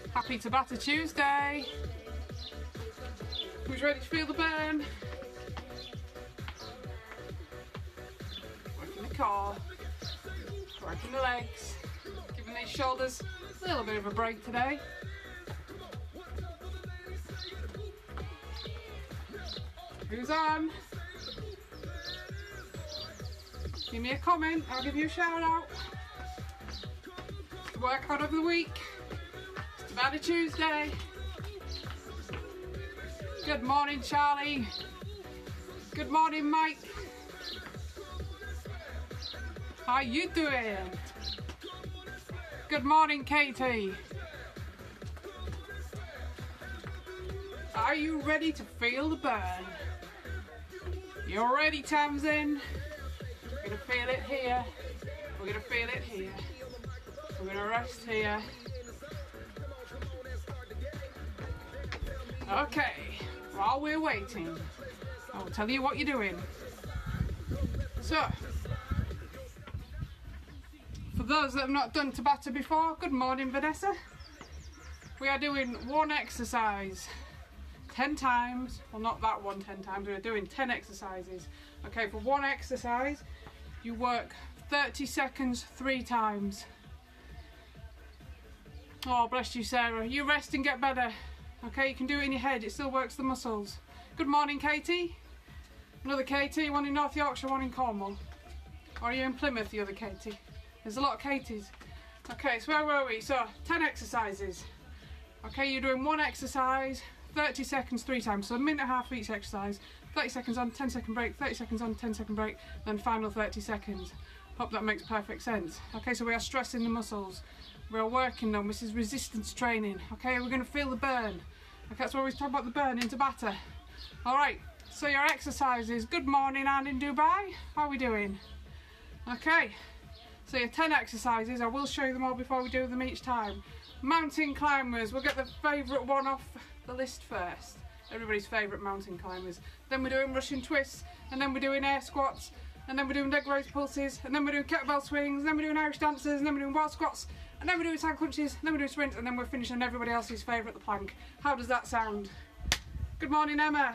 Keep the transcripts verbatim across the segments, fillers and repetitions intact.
Happy Tabata Tuesday. Who's ready to feel the burn? Working the core, working the legs, giving these shoulders a little bit of a break today. Who's on? Give me a comment, I'll give you a shout out. It's the workout of the week. It's Tabata Tuesday. Good morning, Charlie. Good morning, Mike. How you doing? Good morning, Katie. Are you ready to feel the burn? You're ready, Tamsin. We're gonna feel it here. We're gonna feel it here. We're gonna rest here. Okay, while we're waiting, I'll tell you what you're doing. So, for those that have not done Tabata before, good morning, Vanessa. We are doing one exercise ten times. Well, not that one ten times, we're doing ten exercises. Okay, for one exercise, you work thirty seconds three times. Oh, bless you, Sarah. You rest and get better. Okay, you can do it in your head, it still works the muscles. Good morning, Katie. Another Katie, one in North Yorkshire, one in Cornwall. Or are you in Plymouth, the other Katie? There's a lot of Katies. Okay, so where were we? So, ten exercises. Okay, you're doing one exercise, thirty seconds three times, so a minute and a half for each exercise. thirty seconds on, ten second break, thirty seconds on, ten second break, then final thirty seconds. Hope that makes perfect sense. Okay, so we are stressing the muscles. We are working them. This is resistance training. Okay, we're going to feel the burn. Okay, that's why we talk about the burn in Tabata. Alright, so your exercises. Good morning, Anne in Dubai. How are we doing? Okay, so your ten exercises. I will show you them all before we do them each time. Mountain climbers. We'll get the favourite one off the list first. Everybody's favourite mountain climbers. Then we're doing Russian twists, and then we're doing air squats, and then we're doing leg raise pulses, and then we're doing kettlebell swings, and then we're doing Irish dancers, and then we're doing wall squats, and then we're doing sand crunches, and then we're doing sprints, and then we're finishing on everybody else's favourite, the plank. How does that sound? Good morning, Emma.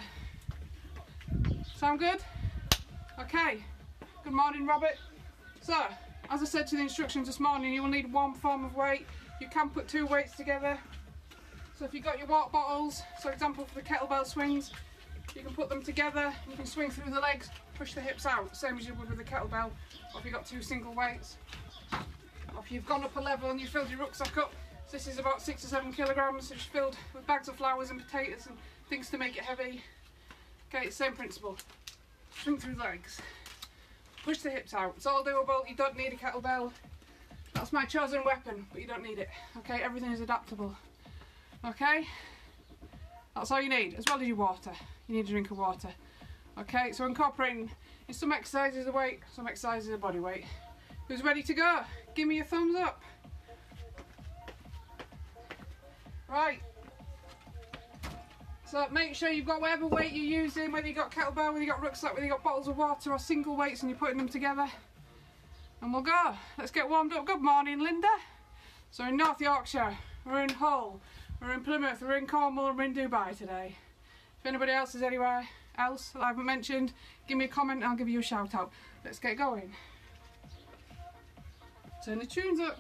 Sound good? Okay. Good morning, Robert. So, as I said to the instructions this morning, you will need one form of weight. You can put two weights together. So if you've got your water bottles, so example for the kettlebell swings, you can put them together, you can swing through the legs, push the hips out, same as you would with the kettlebell. Or if you've got two single weights. Or if you've gone up a level and you filled your rucksack up, so this is about six or seven kilograms, it's filled with bags of flowers and potatoes and things to make it heavy. Okay, same principle. Swing through the legs. Push the hips out. It's all doable, you don't need a kettlebell. That's my chosen weapon, but you don't need it. Okay, everything is adaptable. Okay, that's all you need, as well as your water. You need a drink of water. Okay, so incorporating in some exercises a weight, some exercises a body weight. Who's ready to go? Give me a thumbs up. Right. So make sure you've got whatever weight you're using, whether you've got kettlebell, whether you've got rucksack, whether you've got bottles of water or single weights and you're putting them together. And we'll go. Let's get warmed up. Good morning, Linda. So we're in North Yorkshire, we're in Hull, we're in Plymouth, we're in Cornwall, and we're in Dubai today. If anybody else is anywhere else that I haven't mentioned, give me a comment and I'll give you a shout out. Let's get going. Turn the tunes up.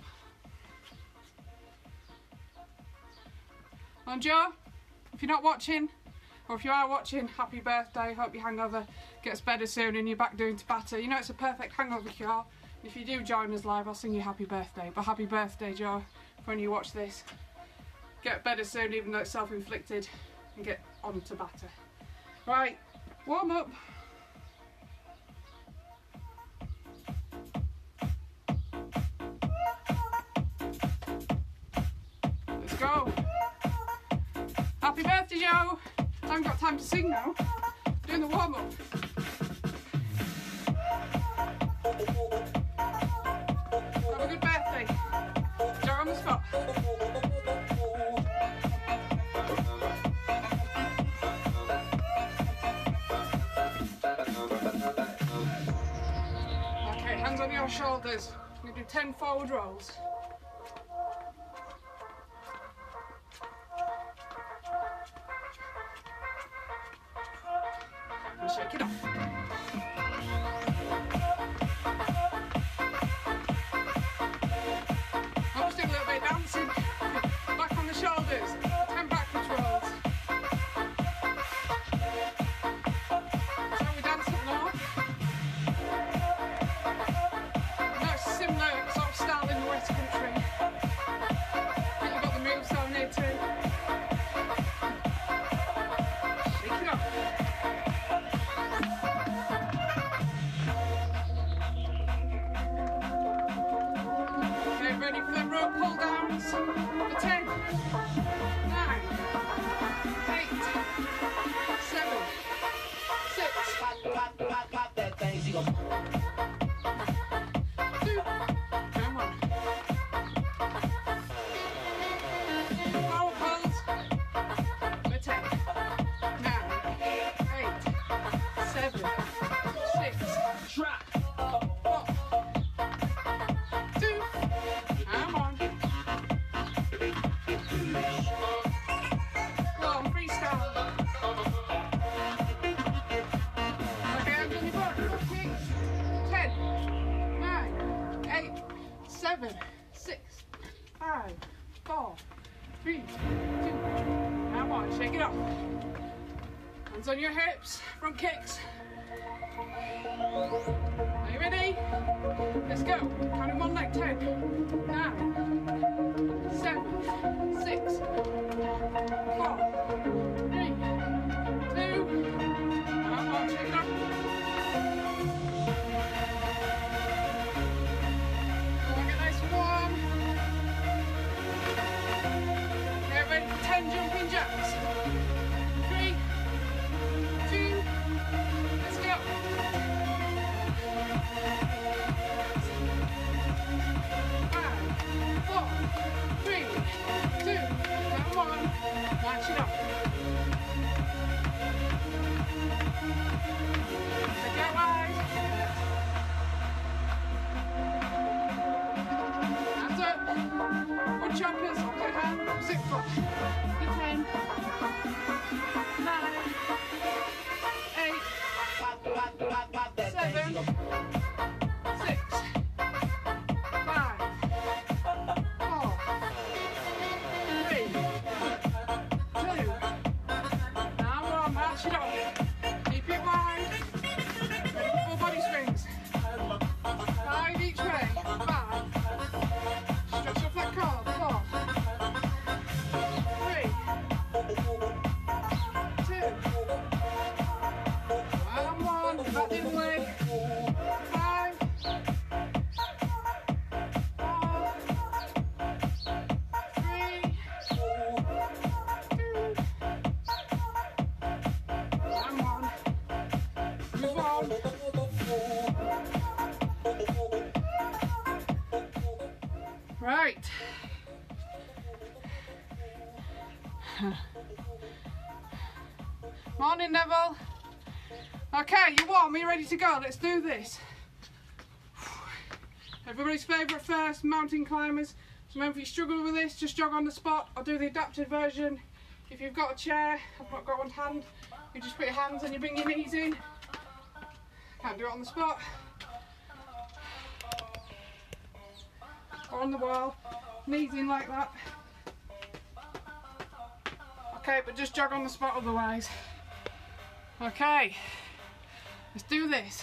And Joe, if you're not watching, or if you are watching, happy birthday. Hope your hangover gets better soon and you're back doing Tabata. You know it's a perfect hangover cure. If you do join us live, I'll sing you happy birthday. But happy birthday, Joe, for when you watch this. Get better soon, even though it's self-inflicted, and get on Tabata. Right, warm up. Let's go. Happy birthday, Joe. I haven't got time to sing now. Doing the warm up. Have a good birthday. Joe on the spot. Okay, hands on your shoulders. We're going to do ten forward rolls. shake it off. I'll just do a little bit of dancing. Back on the shoulders. ten backwards rolls. Shall we dance up north? That's similar sort of style in the West Country. I think you've got the moves down here too. Shake it off. Okay, ready for the rope pull downs for ten, nine, eight, seven, six, two, and one. Power pulls for ten, nine, eight, seven, six, four, two, and one. Go on, freestyle. Okay, hands on your butt. Okay. ten, nine, eight, seven, six, five, four, three, two, and one. Shake it off. Hands on your hips, front kicks. Are you ready? Let's go. Counting one leg. ten, nine, seven, six, four, three, two, and one. Shake it off. Go on, get nice and warm. Get ready for ten jumping jacks. Three, two, let's go. Five, four, three, two, and one. March it up. Take it wide. Hands up. Wood choppers, opposite hand, opposite foot. The ten, nine, eight, seven, six, five, four, three, two, now one. March it up. Keep it wide. Ready for full body swings. Five each way. Five. Stretch off that cord. Four, three, two, and one. Back the other way. Five, four, three, two, and one. Move on. Right. Morning, Neville. Okay, you warm? Are you ready to go? Let's do this. Everybody's favourite first, mountain climbers. So remember, if you struggle with this, just jog on the spot. I'll do the adapted version. If you've got a chair, I've not got one hand, you just put your hands and you bring your knees in. Can't do it on the spot. Or on the wall, knees in like that. Okay, but just jog on the spot otherwise. Okay, let's do this.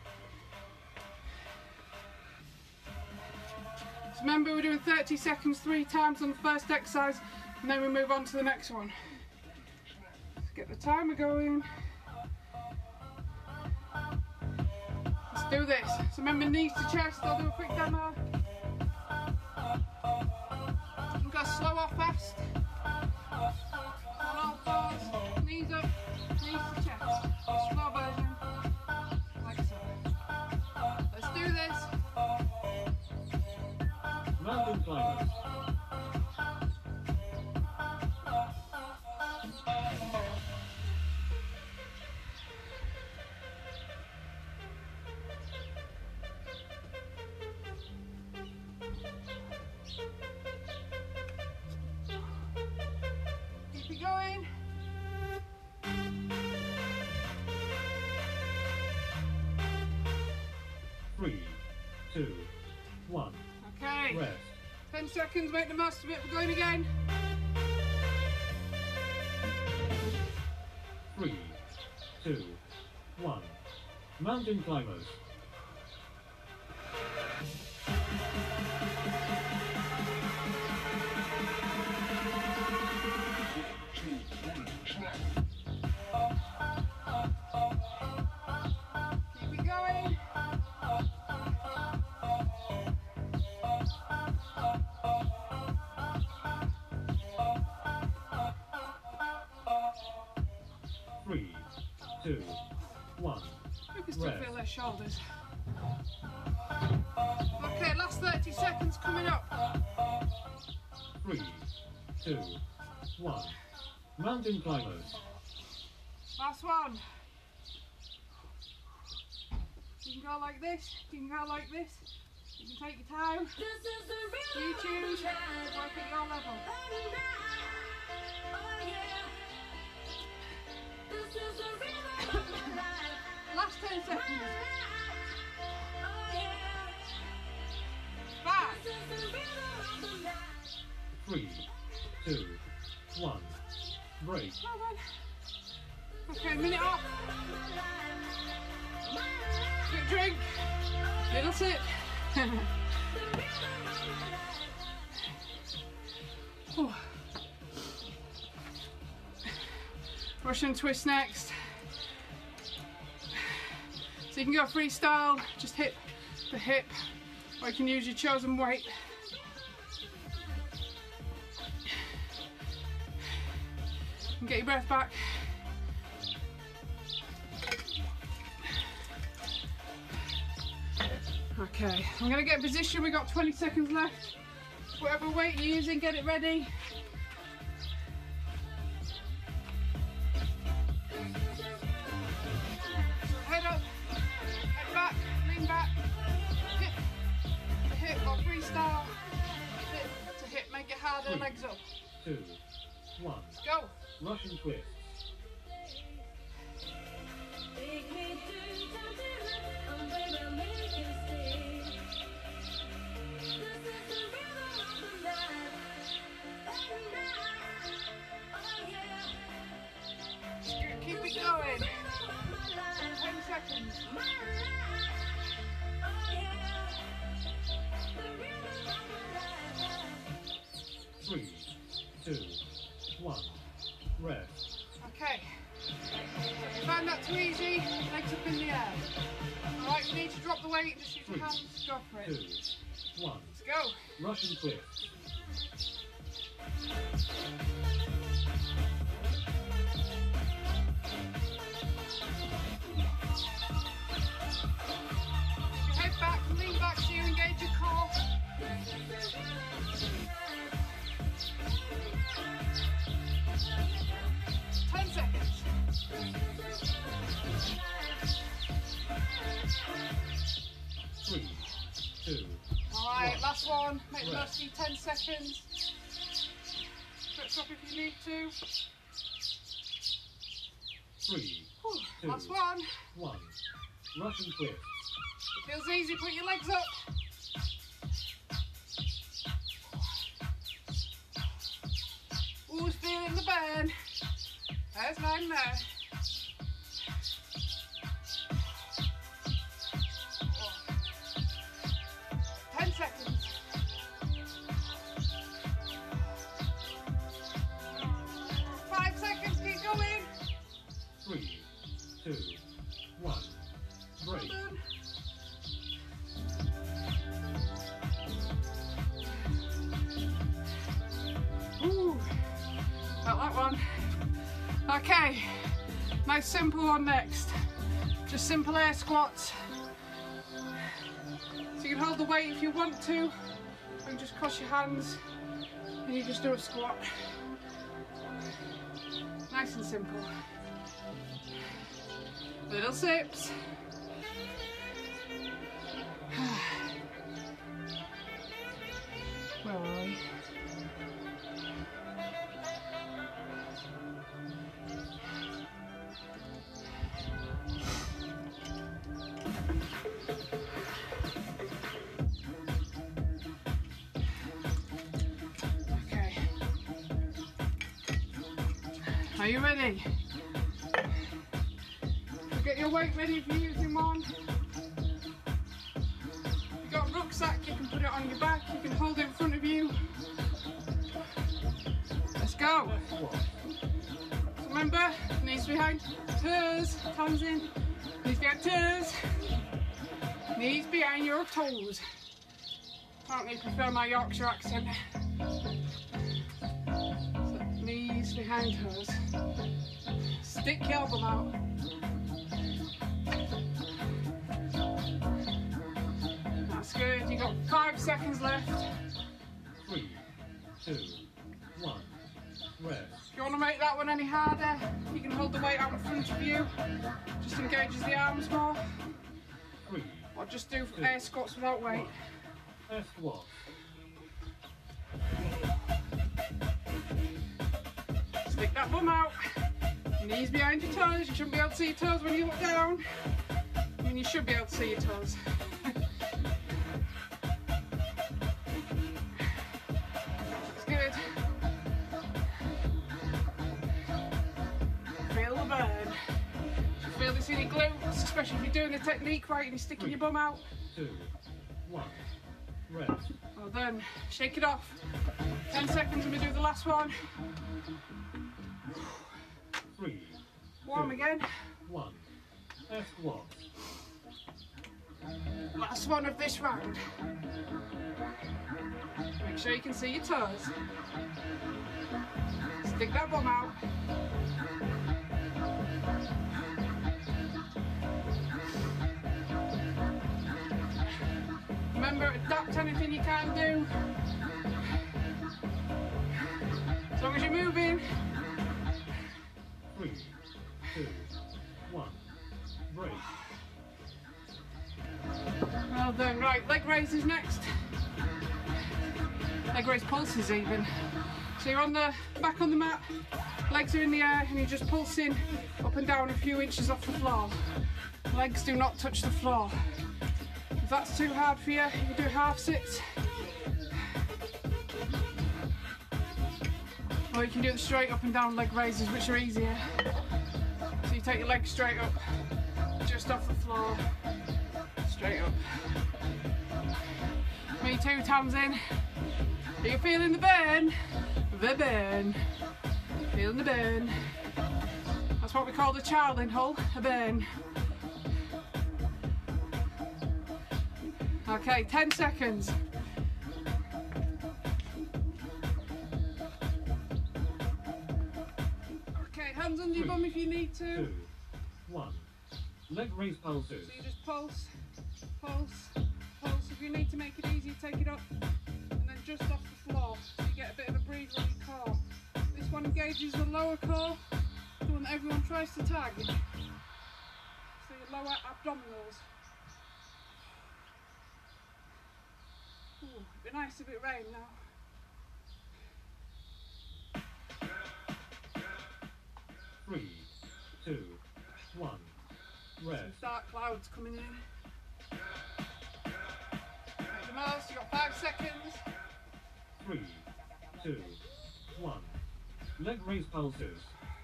So remember, we're doing thirty seconds three times on the first exercise, and then we move on to the next one. Let's get the timer going. Let's do this. So remember, knees to chest. I'll do a quick demo. We've got slow or fast. On all fours, knees up, knees to chest. Slow version, like so. Let's do this. Mountain climbers. Keep it going. two, one. Okay. Rest. ten seconds, make the most of it. We're going again. Three, two, one. Mountain climbers. Keep it going. Three, two, one. We can still Rest. feel their shoulders. Okay, last thirty seconds coming up. Three, two, one. Mountain climbers. Last one. You can go like this, you can go like this, you can take your time. You choose, work at your level. Last ten seconds. Five. Three, two, one. Break. Well done. Okay, minute off. Quick drink. Little sip. Whew. Russian twist next. So you can go freestyle, just hip to hip, or you can use your chosen weight. And get your breath back. Okay, I'm going to get in position. We've got twenty seconds left. Whatever weight you're using, get it ready. Head up, head back, lean back, hip to hip or freestyle, hip to hip, make it harder, Three, legs up. Two, one. Go. Russian twist. Keep it going. ten seconds. Three, two, one. Rest. Okay. If you find that too easy, legs up in the air. Alright, you need to drop the weight, just use your hands, go for it. Two, one. Let's go. Russian twist. Your head back, lean back so you engage your core. ten seconds. Three, two, Alright, one. last one. Make the Rest. most of your ten seconds. Quick stop if you need to. Three, Whew, Two. last one. one. Russian twist. Feels easy, put your legs up. Who's feeling the burn? There's mine there. Ten seconds. Five seconds, keep going. Three, two, one. Break. Done. Ooh, got that one. Okay, nice simple one next. Just simple air squats. So you can hold the weight if you want to, and just cross your hands and you just do a squat. Nice and simple. Little sips. Where are we? Are you ready? Get your weight ready if you're using one. If you've got a rucksack, you can put it on your back, you can hold it in front of you. Let's go. So remember, knees behind, toes, hands in, knees behind toes, knees behind your toes. I don't really prefer my Yorkshire accent. So, knees behind toes. Stick your elbow out. That's good. You've got five seconds left. Three, two, one, rest. If you want to make that one any harder, you can hold the weight out in front of you. Just engages the arms more. Three, Or just do air squats without weight. air squat. Stick that bum out. Knees behind your toes. You shouldn't be able to see your toes when you look down. I mean, you should be able to see your toes. That's good. Feel the burn. You feel this in your glutes, especially if you're doing the technique right and you're sticking your bum out. Two, one, rest. Well done. Shake it off. Ten seconds and we do the last one. Three, Warm two, again. one, air squat. Last one of this round. Make sure you can see your toes. Stick that bum out. Remember, adapt anything you can do. As long as you're moving. Three, two, one, break. Well done. Right, leg raises next. Leg raise pulses even. So you're on the back on the mat, legs are in the air, and you're just pulsing up and down a few inches off the floor. Legs do not touch the floor. If that's too hard for you, you can do half sits. Or you can do the straight up and down leg raises, which are easier. So you take your legs straight up, just off the floor, straight up. Me too, thumbs in. Are you feeling the burn? The burn. Feeling the burn. That's what we call the child in Hull, a burn. Okay, ten seconds. Okay, hands under your bum if you need to. Two, one, leg raise pulses. So you just pulse, pulse, pulse. If you need to make it easier, take it up and then just off the floor so you get a bit of a breather on your core. This one engages the lower core, the one that everyone tries to tag. So your lower abdominals. Ooh, it'd be nice if it rained now. Three, two, one, rest. Some dark clouds coming in. Make the most, you've got five seconds. Three, two, one, leg raise pulses.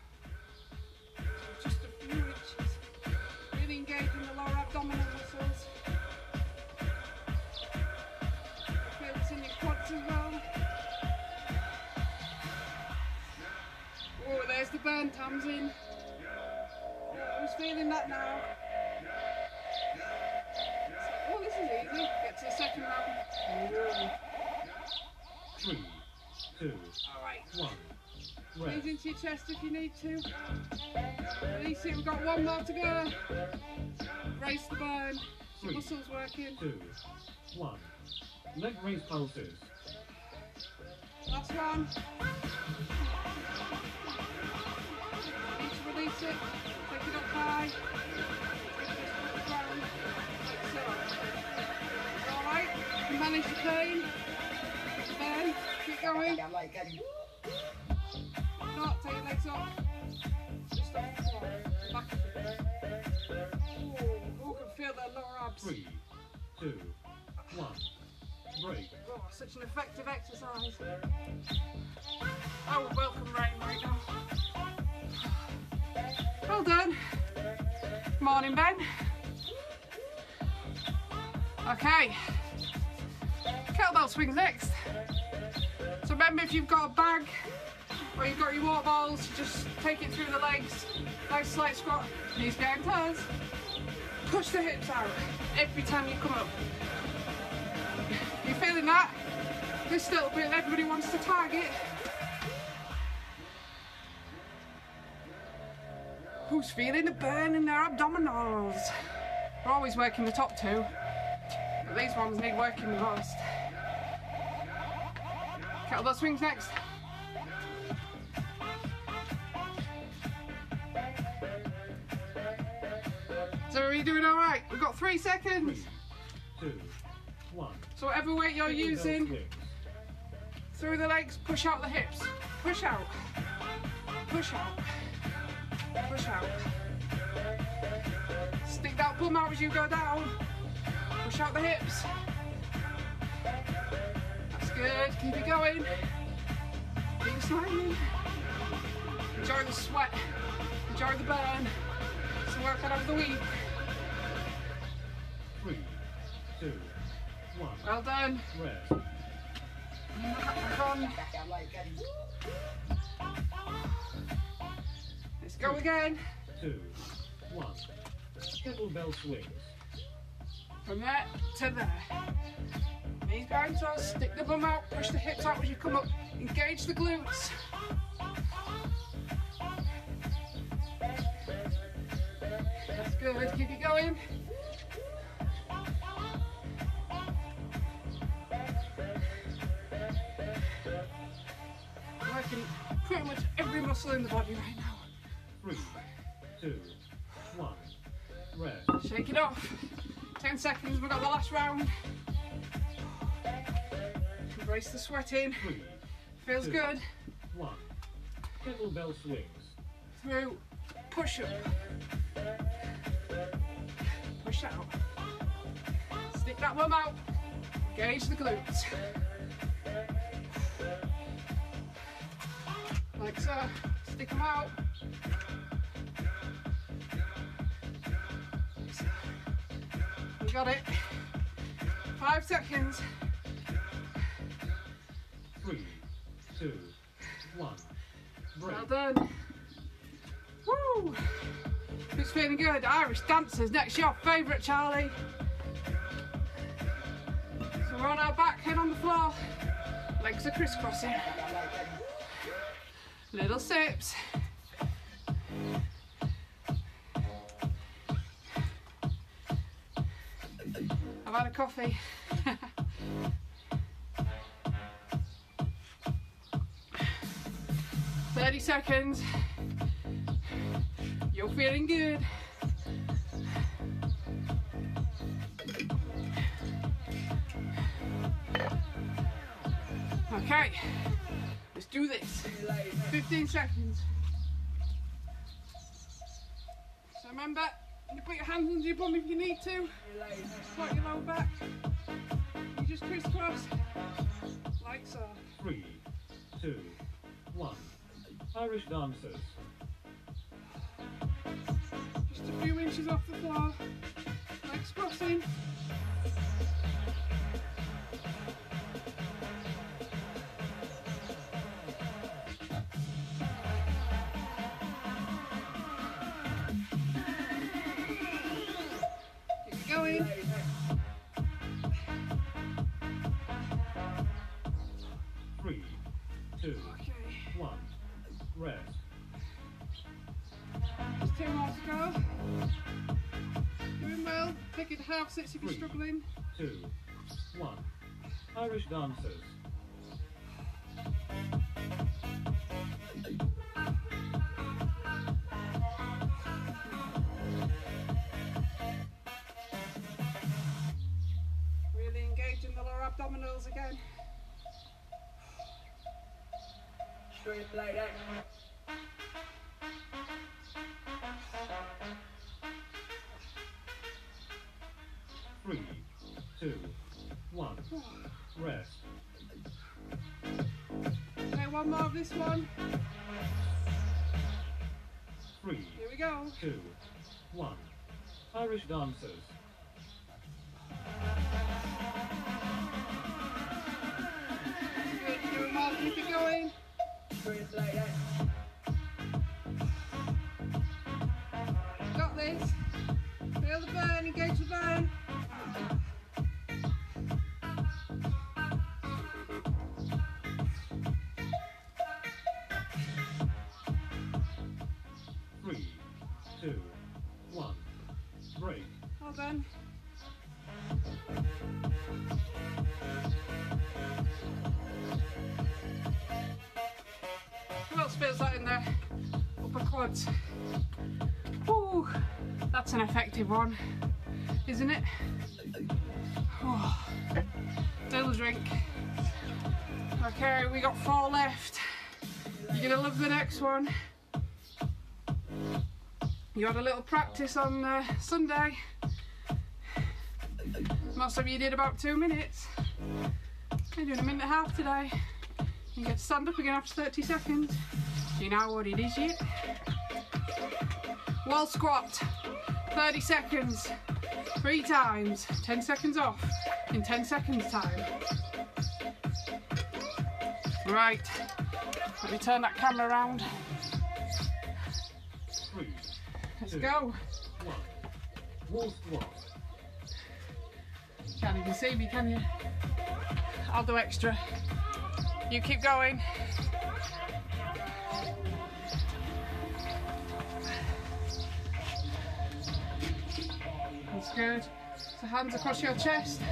Just a few inches. Really engaging the lower abdominal muscles. Feel this in your quads as well. Oh, there's the burn, Tamsin. Who's feeling that now? Oh, this is easy. Get to the second round. Three, two, Alright. one, Breathe rest. into your chest if you need to. Release it, we've got one more to go. Brace the burn. Your Three, muscles working. two, one, leg raise pulses. Last one. Need to release it. Take it up high. Just put the ground. Like so. Alright? You manage the pain. Burn. Keep going. Not take your legs off. Just off the floor. Back of it. Ooh, ooh, can feel their lower abs. Three, two, one, break. Oh, such an effective exercise. Oh, welcome rain right now. Well done. Morning, Ben. Okay. Kettlebell swings next. So remember, if you've got a bag or you've got your water balls, just take it through the legs. Nice slight squat, knees behind toes. Push the hips out every time you come up. You feeling that? This little bit everybody wants to target. Who's feeling the burn in their abdominals? We're always working the top two, but these ones need working the most. Kettlebell swings next. So are you doing all right? We've got three seconds. Three, two, one. So whatever weight you're Kettlebell using, swings. through the legs, push out the hips. Push out. Push out. Push out. Stick that bum out as you go down. Push out the hips. That's good. Keep it going. Keep it smiling. Enjoy the sweat. Enjoy the burn. It's a workout of the week. Three, two, one. Well done. Rest. Back on. Let's go again. Two, one. Kettlebell swings. From there to there. Knees behind toes, stick the bum out, push the hips out as you come up, engage the glutes. That's good, keep it going. Working pretty much every muscle in the body right now. Three, two, one. Rest. Shake it off. ten seconds, we've got the last round. Embrace the sweat in. Three, Feels two, good. one. Kettlebell swings. Through, push up. Push out. Stick that one out. Engage the glutes. Like so. Stick them out. You got it. Five seconds. Three, two, one. Break. Well done. Woo! Who's feeling good? Irish dancers. Next, your favourite, Charlie. So we're on our back, head on the floor. Legs are crisscrossing. Little sips. I've had a coffee. thirty seconds. You're feeling good. Okay, let's do this. fifteen seconds. So remember, you put your hands under your bum if you need to. Support your lower back. You just crisscross, like so. Three, two, one. Irish dancers. Just a few inches off the floor, legs crossing. Keep it going. Three, two, Okay, one. Rest. just two more to go. Doing well. Take it to half sits if you're Three. struggling. Two, one. Irish dancers. Really engaging the lower abdominals again. Straight like that. Three, two, one. Rest. Okay, one more of this one. Three, Here we go. two, one. Irish dancers. Good, you're doing well. Keep it going. Straight like that. Got this. Feel the burn, engage the burn. Three, two, one. Break. Well done. What else feels like in the upper quads? Ooh, that's an effective one, isn't it? Oh, little drink. Okay, we got four left. You're gonna love the next one. You had a little practice on uh, Sunday. Most of you did about two minutes. You're doing a minute and a half today. You get to stand up again after thirty seconds. Do you know what it is yet? Wall squat, thirty seconds, three times, ten seconds off, in ten seconds time. Right, let me turn that camera around. Three, Let's two, go. one. Wall squat. Can't even see me, can you? I'll do extra. You keep going. That's good. So hands across your chest.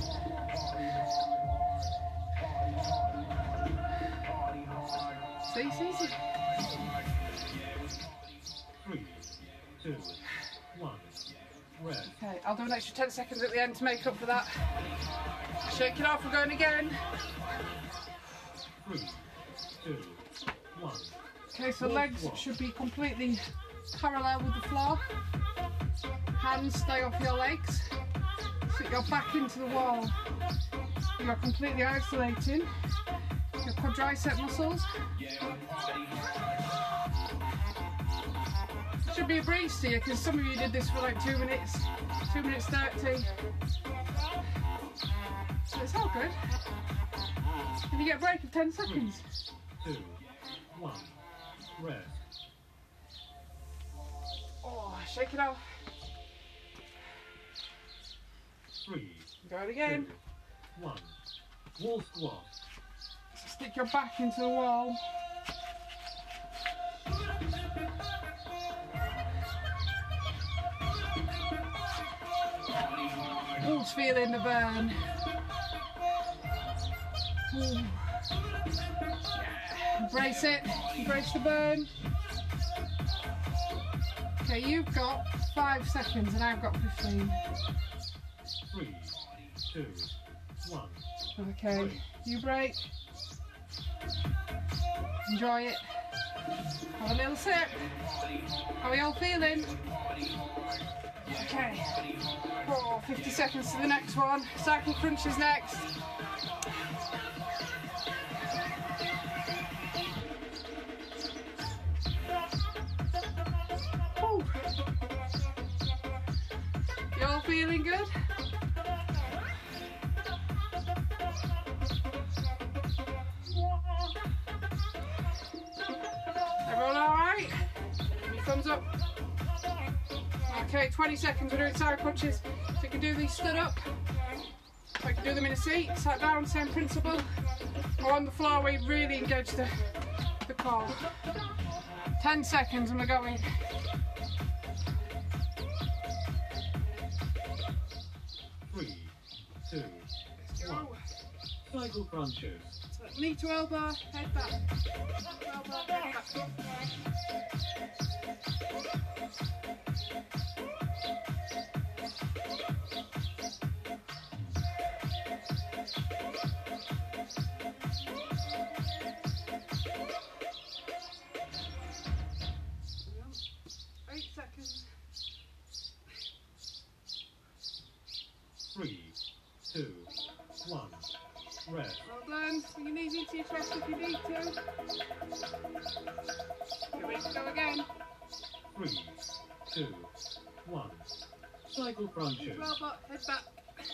See, see, see. Three, two, one. Rest. Okay, I'll do an extra ten seconds at the end to make up for that. Shake it off, we're going again. Three, two, one. Okay, so legs should be completely parallel with the floor. Hands stay off your legs. Sit your back into the wall. You're completely isolating your quadricep muscles. Should be a breeze to you because some of you did this for like two minutes, two minutes thirty. So it's all good. And you get a break of ten seconds. Two, one. Rest. Oh, shake it off. Three, Go it again. two, one. Wall squat. Stick your back into the wall. Who's feeling the burn? Ooh. Embrace it, embrace the burn. Okay, you've got five seconds and I've got fifteen. Three, two, one. Okay, you break. Enjoy it. Have a little sip. How are y'all feeling? Okay. Oh, fifty seconds to the next one. Cycle crunches next. Ooh. Y'all feeling good? Everyone all right? Give me thumbs up. Okay, twenty seconds. We're doing side crunches. So you can do these stood up. Or you can do them in a seat, sat down, same principle. Or on the floor where you really engage the, the core. ten seconds and we're going. Three, two, one. Cycle crunches. So knee to elbow, head back. Elbow, head back. Eight seconds. Three, two, one. Rest. Well done. Bring your knees into your chest if you need to. Get ready to go again. Three, two, one. Cycle crunches. Robot, head back.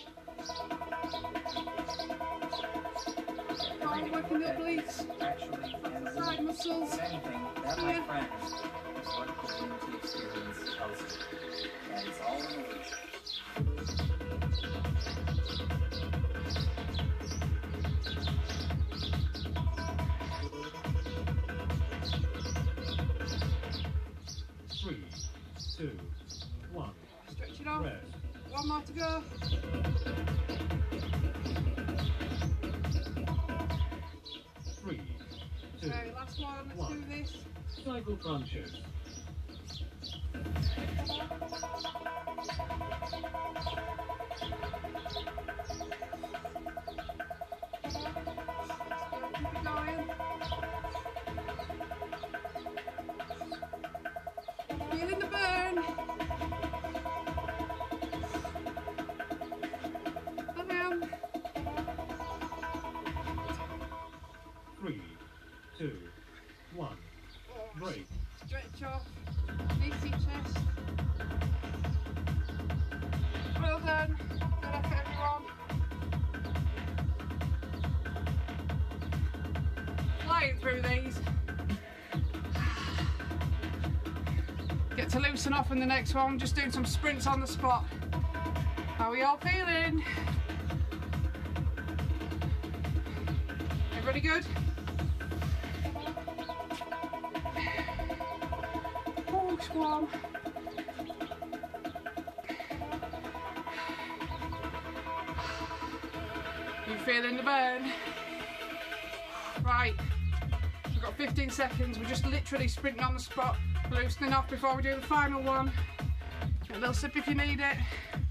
Arm working the obliques. Actually, and Side muscles. if anything, that, my Yeah. friends, is what put me to experience Chelsea. And it's all an illusion. Three, two, one. Stretch it off. Rest. One more to go. Three, two, Okay, last one. Let's one. do this. Cycle crunches. Keep it going. Feeling the burn. Come on. Three, two, one. Break. Stretch off. Release your chest. Well done. Good effort, everyone. Flying through these. Get to loosen off in the next one. Just doing some sprints on the spot. How are we all feeling? Everybody good? Oh, it's warm. You feeling the burn? Right, we've got fifteen seconds. We're just literally sprinting on the spot, loosening off before we do the final one. Get a little sip if you need it.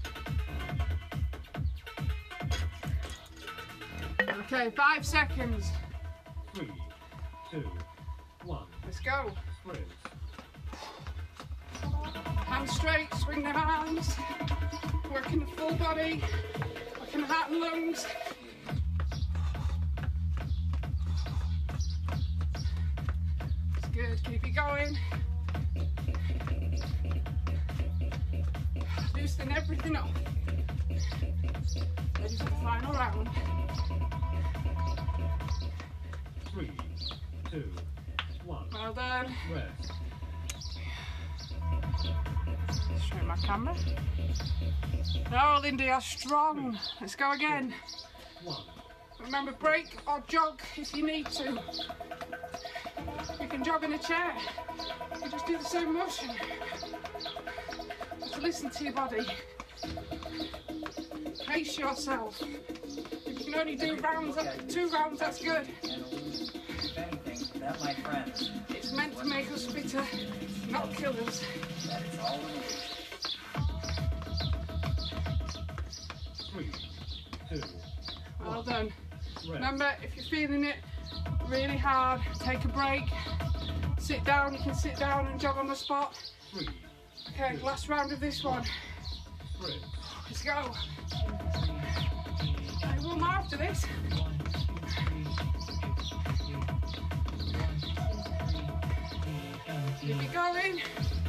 Okay, five seconds. Three, two, one. Let's go. Sprint. Hands straight, swing them arms. Working the full body, working the heart and lungs. It's good, keep it going. Loosening everything up. Ready for the final round. Three, two, one. Well done. Rest. Show my camera. Oh, Lindy, you're strong. Let's go again. One. Remember, break or jog if you need to. You can jog in a chair. You can just do the same motion. Just listen to your body. Pace yourself. If you can only do rounds, two rounds, that's good. And illusion. If anything, that, my friends, It's meant to make us fitter, not kill us. that it's all an illusion. Three, two, Well done. rest. Remember, if you're feeling it really hard, take a break. Sit down, you can sit down and jog on the spot. Three, Okay, last round of this one. sprint. Let's go. Okay, one more after this. Keep it going.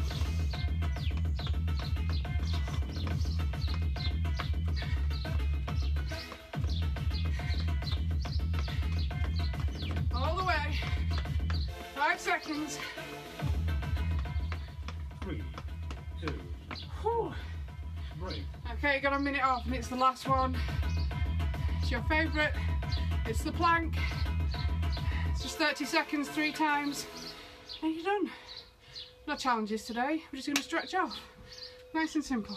All the way. Five seconds. Three, two, Whew. break. Okay, got a minute off and it's the last one. It's your favourite. It's the plank. It's just thirty seconds, three times. And you're done. No challenges today. We're just going to stretch off. Nice and simple.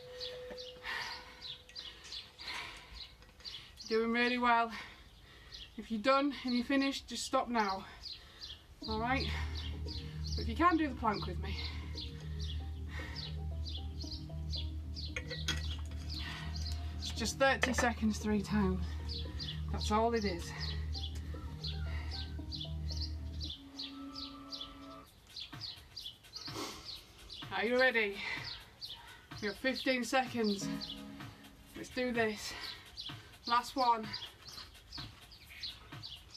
Doing really well. If you're done and you're finished, just stop now. Alright? But if you can, do the plank with me. It's just thirty seconds, three times. That's all it is. Are you ready? We have fifteen seconds. Let's do this. Last one.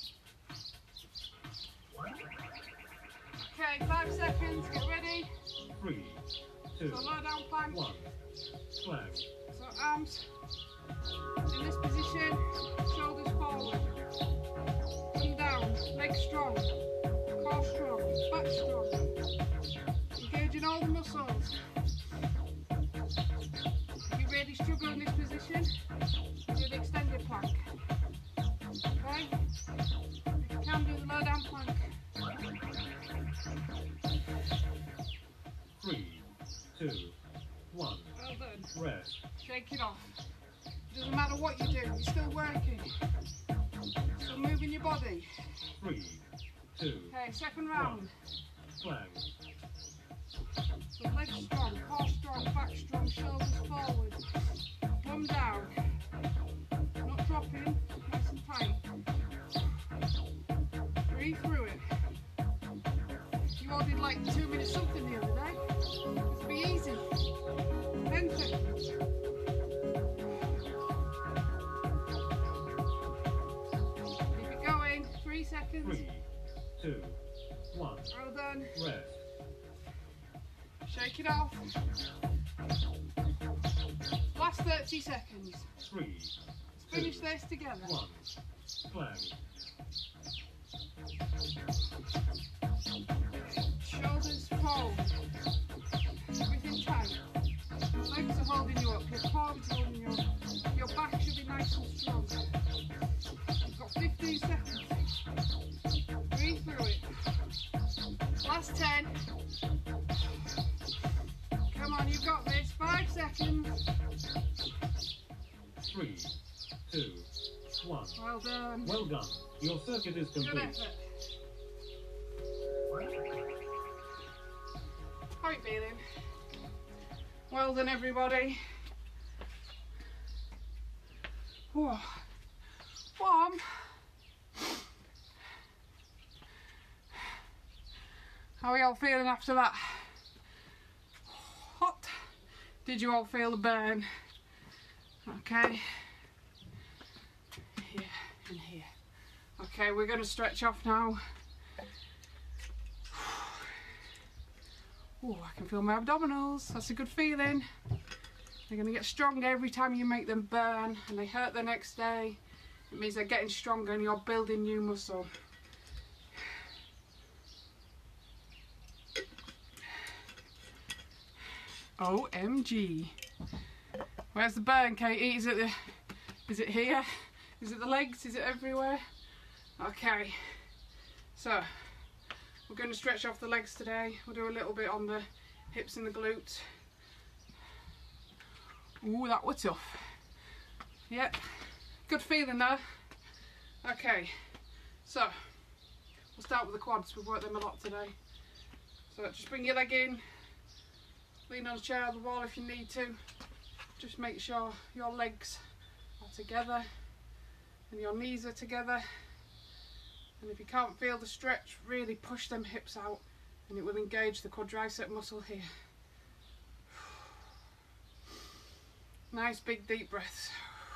Okay, five seconds, get ready. Three, two, So lower down plank. one. Flag. So arms in this position, shoulders forward. Come down, legs strong, core strong, back strong. Engaging all the muscles. If you really struggle in this position, do the extended plank. Okay? If you can, do the lower down plank. Three, two, one. Well done. Rest. Shake it off. It doesn't matter what you do, you're still working. Still moving your body. Three, two, Okay, second round. flag. So legs strong, core strong, back strong, shoulders forward. Bum down. Not dropping, nice and tight. Breathe through it. You all did like two minutes something the other day. Let's be easy. Ten seconds. Keep it going. Three seconds. Three, two, one. Well done. Rest. Shake it off. Last thirty seconds. Three, Let's finish two, this together. one. Flag. Shoulders forward. Everything tight. Legs are holding you up. Your core is holding you up. Your back should be nice and strong. You've got fifteen seconds. Breathe through it. Last ten. Come on, you've got this. Five seconds. Three, two, one. Well done. Well done. Your circuit is Good complete. effort. How are you feeling? Well done, everybody. Whoa. Warm. How are you all feeling after that? Hot. Did you all feel the burn? Okay. Here and here. Okay, we're going to stretch off now. Oh, I can feel my abdominals. That's a good feeling. They're going to get stronger every time you make them burn, and they hurt the next day. It means they're getting stronger and you're building new muscle. O M G. Where's the burn, Katie? Is it the, is it here? Is it the legs? Is it everywhere? Okay. So, we're going to stretch off the legs today. We'll do a little bit on the hips and the glutes. Ooh, that was tough. Yep. Good feeling there. Okay. So, we'll start with the quads. We've worked them a lot today. So, just bring your leg in. Lean on a chair or the wall if you need to. Just make sure your legs are together and your knees are together. And if you can't feel the stretch, really push them hips out and it will engage the quadricep muscle here. Nice big deep breaths.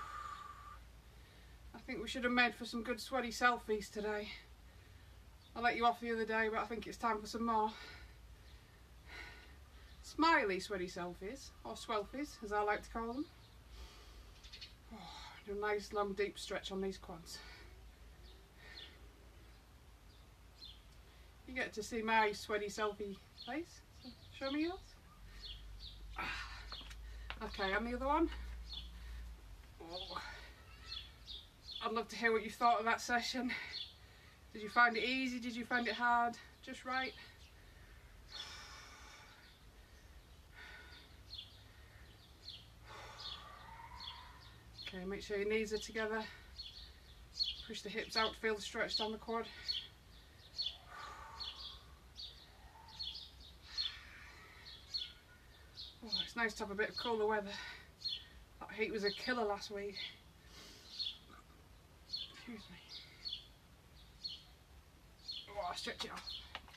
I think we should have made for some good sweaty selfies today. I let you off the other day, but I think it's time for some more. Smiley sweaty selfies, or swelfies as I like to call them. Oh, do a nice long deep stretch on these quads. You get to see my sweaty selfie face. So show me yours. Okay, and the other one. Oh. I'd love to hear what you thought of that session. Did you find it easy? Did you find it hard? Just right? Okay, make sure your knees are together. Push the hips out, feel the stretch down the quad. Oh, it's nice to have a bit of cooler weather. That heat was a killer last week. Excuse me. Oh, I stretch it off.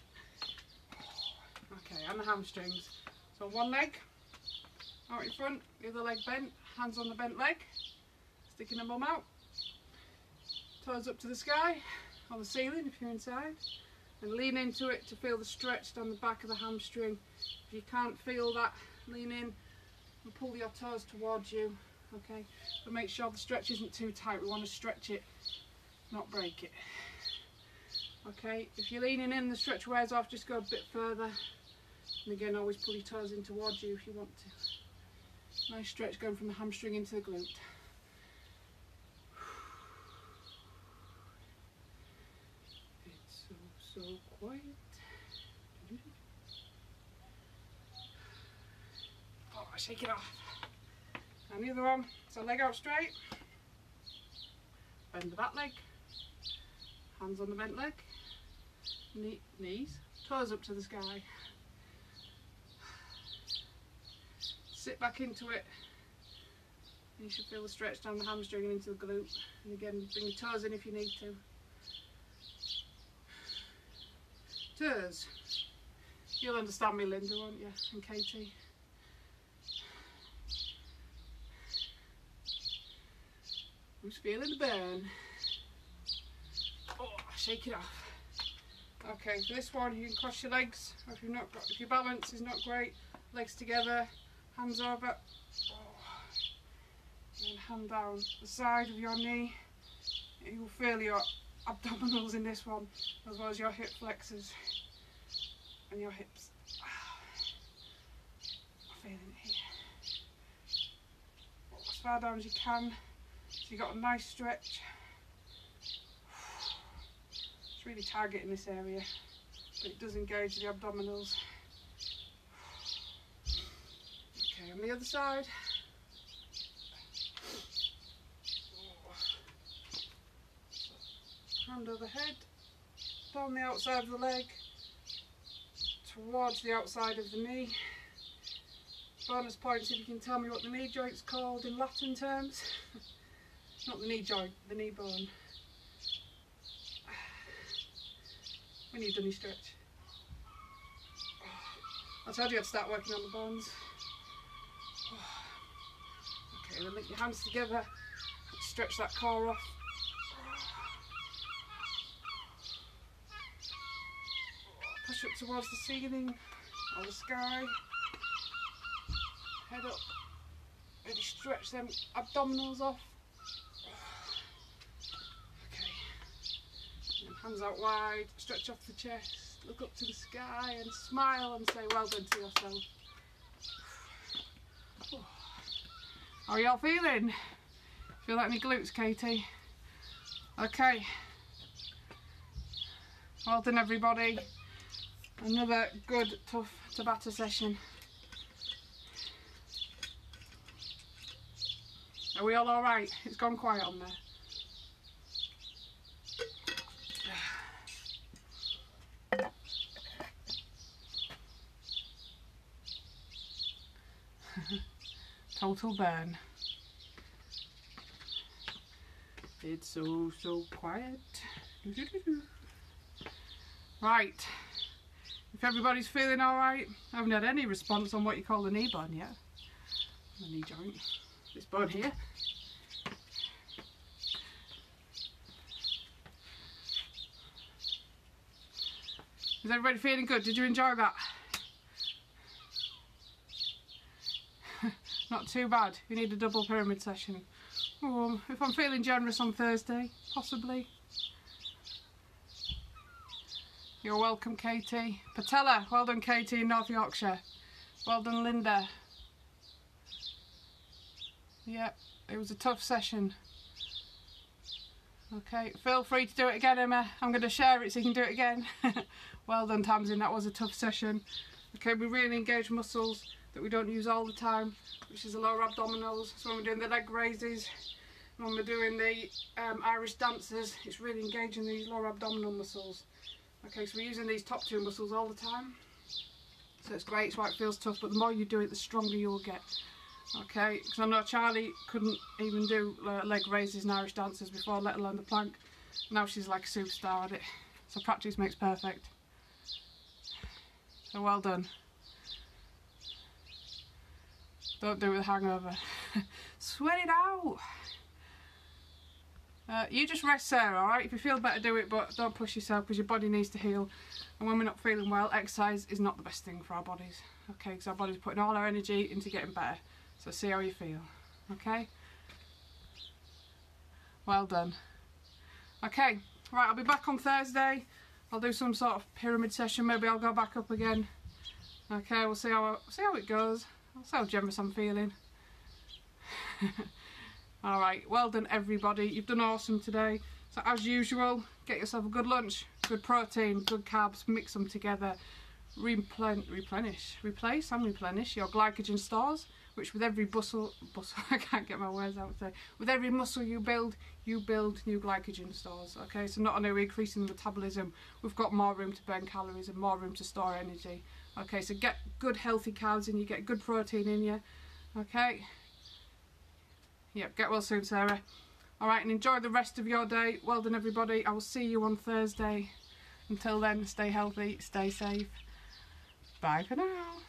Okay, and the hamstrings. So one leg out in front, the other leg bent, hands on the bent leg. Sticking the bum out, toes up to the sky, or the ceiling if you're inside. and lean into it to feel the stretch down the back of the hamstring. If you can't feel that, lean in and pull your toes towards you, okay? But make sure the stretch isn't too tight. We want to stretch it, not break it. Okay, if you're leaning in, the stretch wears off, just go a bit further. And again, always pull your toes in towards you if you want to. Nice stretch going from the hamstring into the glute. It's so, so quiet. Oh, shake it off. And the other one, so leg out straight. Bend the back leg. Hands on the bent leg. Knee, knees, toes up to the sky. Sit back into it. You should feel the stretch down the hamstring and into the glute. And again, bring your toes in if you need to. Toes. You'll understand me, Linda, won't you? And Katie. Who's feeling the burn? Oh, shake it off. Okay, for this one, you can cross your legs. If you've not got, if your balance is not great, legs together, hands over, oh. And then hand down the side of your knee. You will feel your abdominals in this one, as well as your hip flexors and your hips. I'm feeling it here. As far down as you can, so you've got a nice stretch. Really targeting this area, but it does engage the abdominals. Okay, on the other side. Hand overhead, down the outside of the leg, towards the outside of the knee. Bonus points if you can tell me what the knee joint's called in Latin terms. Not the knee joint, the knee bone. When you've done your stretch. I told you I'd start working on the bones. Okay, then link your hands together, stretch that core off. Push up towards the ceiling or the sky. Head up, really stretch them abdominals off. Hands out wide, stretch off the chest, look up to the sky and smile and say well done to yourself. How are y'all feeling? Feel like any glutes, Katie? Okay. Well done, everybody. Another good, tough Tabata session. Are we all alright? It's gone quiet on there. Total burn. It's so, so quiet. Right. If everybody's feeling alright, I haven't had any response on what you call the knee bone yet. The knee joint. This bone here. Is everybody feeling good? Did you enjoy that? Not too bad. You need a double pyramid session. Oh, if I'm feeling generous on Thursday, possibly. You're welcome, Katie. Patella, well done, Katie in North Yorkshire. Well done, Linda. Yep, it was a tough session. Okay, feel free to do it again, Emma. I'm going to share it so you can do it again. Well done, Tamsin, that was a tough session. Okay, we really engage muscles that we don't use all the time, which is the lower abdominals. So when we're doing the leg raises, when we're doing the um, Irish dancers, it's really engaging these lower abdominal muscles. Okay, so we're using these top two muscles all the time. So it's great, it's why it feels tough, but the more you do it, the stronger you'll get. Okay, because I know Charlie couldn't even do uh, leg raises and Irish dancers before, let alone the plank. Now she's like a superstar at it. So practice makes perfect. So well done. Don't do it with a hangover. Sweat it out. Uh, you just rest, Sarah, alright? If you feel better, do it, but don't push yourself because your body needs to heal. And when we're not feeling well, exercise is not the best thing for our bodies. Okay, because our body's putting all our energy into getting better. So see how you feel. Okay? Well done. Okay, right, I'll be back on Thursday. I'll do some sort of pyramid session. Maybe I'll go back up again. Okay, we'll see how see how it goes. I'll see how generous I'm feeling. Alright, well done everybody. You've done awesome today. So as usual, get yourself a good lunch, good protein, good carbs, mix them together. Replen replenish, replace and replenish your glycogen stores, which with every muscle, muscle I can't get my words out today. With every muscle you build, you build new glycogen stores. Okay, so not only are we increasing the metabolism, we've got more room to burn calories and more room to store energy. Okay, so get good healthy carbs in you, get good protein in you. Okay. Yep, get well soon, Sarah. Alright, and enjoy the rest of your day. Well done, everybody. I will see you on Thursday. Until then, stay healthy, stay safe. Bye for now.